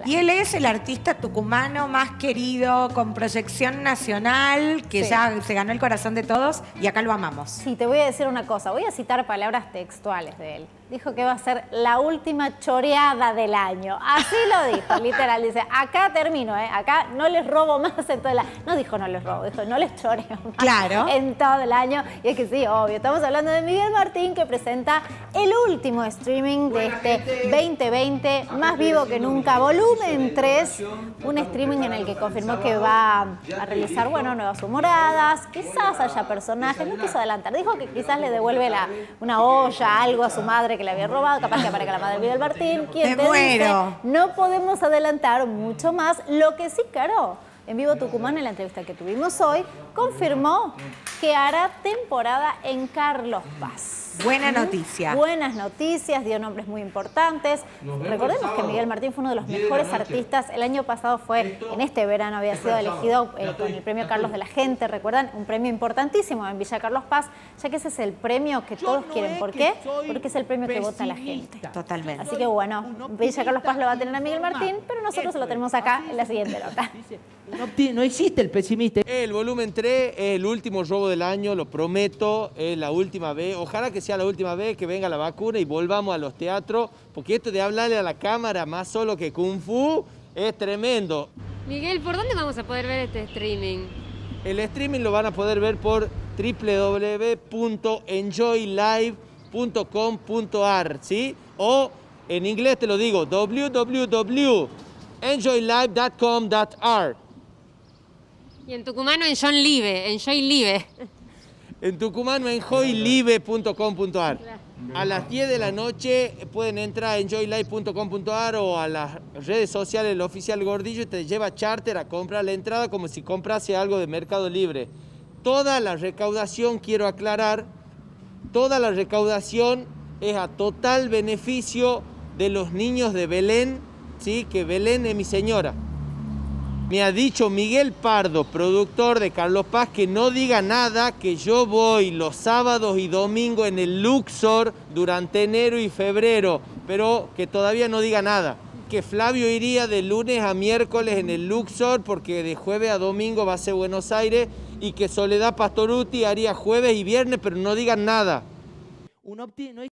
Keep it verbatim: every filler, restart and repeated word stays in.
Y él es el artista tucumano más querido, con proyección nacional, que Sí. ya se ganó el corazón de todos y acá lo amamos. Sí, te voy a decir una cosa, voy a citar palabras textuales de él. Dijo que va a ser la última choreada del año. Así lo dijo, literal. Dice, acá termino, ¿eh? Acá no les robo más en todo el año. No dijo no les robo, dijo no les choreo más Claro. en todo el año. Y es que sí, obvio. Estamos hablando de Miguel Martín, que presenta el último streaming de este veinte veinte, Más Vivo que Nunca, volumen tres. Un streaming en el que confirmó que va a realizar, bueno, nuevas humoradas. Quizás haya personajes, no quiso adelantar. Dijo que quizás le devuelve la, una olla, algo a su madre que le había robado, capaz que aparezca la madre de Miguel Martín. ¿Quién Me te muero. dice? No podemos adelantar mucho más. Lo que sí, Caro, en Vivo Tucumán, en la entrevista que tuvimos hoy, confirmó que hará temporada en Carlos Paz. Buena noticia. Buenas noticias, dio nombres muy importantes. Recordemos que Miguel Martín fue uno de los mejores artistas. El año pasado fue, en este verano, había sido elegido eh, con el premio Carlos de la Gente. ¿Recuerdan? Un premio importantísimo en Villa Carlos Paz, ya que ese es el premio que todos quieren. ¿Por qué? Porque es el premio que vota la gente. Totalmente. Así que bueno, Villa Carlos Paz lo va a tener a Miguel Martín, pero nosotros lo tenemos acá en la siguiente nota. No, no existe el pesimista. El volumen tres es el último robo del año, lo prometo, es la última vez. Ojalá que sea la última vez que venga la vacuna y volvamos a los teatros, porque esto de hablarle a la cámara más solo que Kung Fu es tremendo. Miguel, ¿por dónde vamos a poder ver este streaming? El streaming lo van a poder ver por w w w punto enjoy live punto com punto a r, ¿sí? O en inglés te lo digo, w w w punto enjoy live punto com punto a r. Y en tucumano en John Live, en Joy Live. En tucumano en enjoy live punto com punto a r. A las diez de la noche pueden entrar a enjoy live punto com punto a r o a las redes sociales del oficial Gordillo y te lleva charter a comprar la entrada como si comprase algo de Mercado Libre. Toda la recaudación, quiero aclarar, toda la recaudación es a total beneficio de los niños de Belén, ¿sí? Que Belén es mi señora. Me ha dicho Miguel Pardo, productor de Carlos Paz, que no diga nada, que yo voy los sábados y domingos en el Luxor durante enero y febrero, pero que todavía no diga nada. Que Flavio iría de lunes a miércoles en el Luxor, porque de jueves a domingo va a ser Buenos Aires, y que Soledad Pastorutti haría jueves y viernes, pero no digan nada. Uno obtiene, no